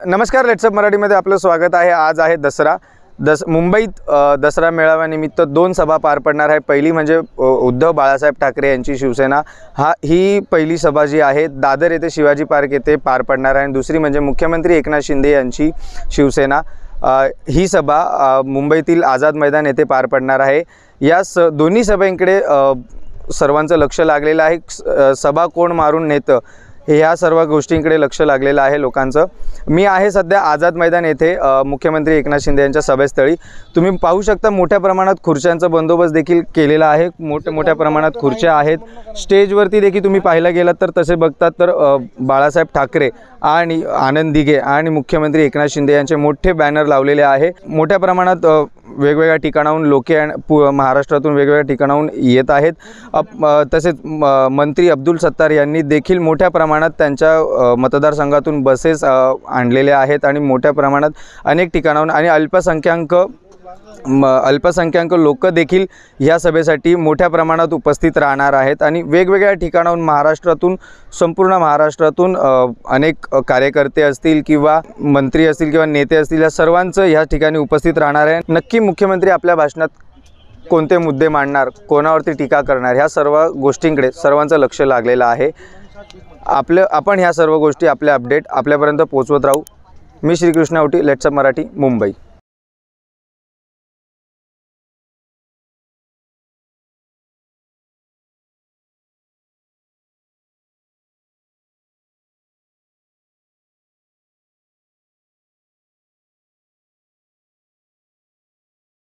नमस्कार, लेट्सअप मराठीमध्ये आपलं स्वागत आहे। आज आहे दसरा। मुंबईत दसरा मेळाव्यानिमित्त दोन सभा पार पडणार आहे। पहिली म्हणजे उद्धव बाळासाहेब ठाकरे यांची शिवसेना ही पहिली सभा जी आहे दादर येथे शिवाजी पार्क येथे पार पडणार आहे। दुसरी म्हणजे मुख्यमंत्री एकनाथ शिंदे यांची शिवसेना ही सभा मुंबईतील आझाद मैदान येथे पार पडणार आहे। या दोन्ही सभेंकडे सर्वांचं लक्ष लागलेलं आहे। सभा कोण मारून नेतं ह्या सर्व गोष्टींकडे लक्ष लागलेलं आहे लोकांचं। मी आहे सध्या आझाद मैदान येथे मुख्यमंत्री एकनाथ शिंदे यांच्या सभेस्थळी। तुम्ही पाहू शकता मोठ्या प्रमाणात खुर्च्यांचा बंदोबस्त देखील केलेला आहे। मोठ्या प्रमाणात खुर्च्या आहेत। स्टेजवरती देखील तुम्ही पाहायला गेलात तर तसे बघतात तर बाळासाहेब ठाकरे आणि आनंद दिघे आणि मुख्यमंत्री एकनाथ शिंदे यांचे मोठे बॅनर लावलेले आहे। मोठ्या प्रमाणात वेगवेगळ्या ठिकाणाहून लोक महाराष्ट्रातून वेगवेगळ्या ठिकाणाहून येत आहेत। तसेच मंत्री अब्दुल सत्तार यांनी देखील मोठ्या प्रमाणात त्यांच्या मतदारसंघातून बसेस आणलेल्या आहेत आणि मोठ्या प्रमाणात अनेक ठिकाणाहून आणि अल्पसंख्याक लोक देखील या सभेसाठी मोठ्या प्रमाणात उपस्थित राहणार आहेत आणि वेगवेगळ्या ठिकाणाहून महाराष्ट्रातून संपूर्ण महाराष्ट्रातून अनेक कार्यकर्ते असतील किंवा मंत्री असतील किंवा नेते असतील या सर्वांचं या ठिकाणी उपस्थित राहणार आहे। नक्की मुख्यमंत्री आपल्या भाषणात कोणते मुद्दे मांडणार, कोणावरती टीका करणार ह्या सर्व गोष्टींकडे सर्वांचं लक्ष लागलेलं आहे। आपण ह्या सर्व गोष्टी आपले अपडेट आपल्यापर्यंत पोहोचवत राहू। मी श्रीकृष्ण आवटी, लेट्सअप मराठी, मुंबई।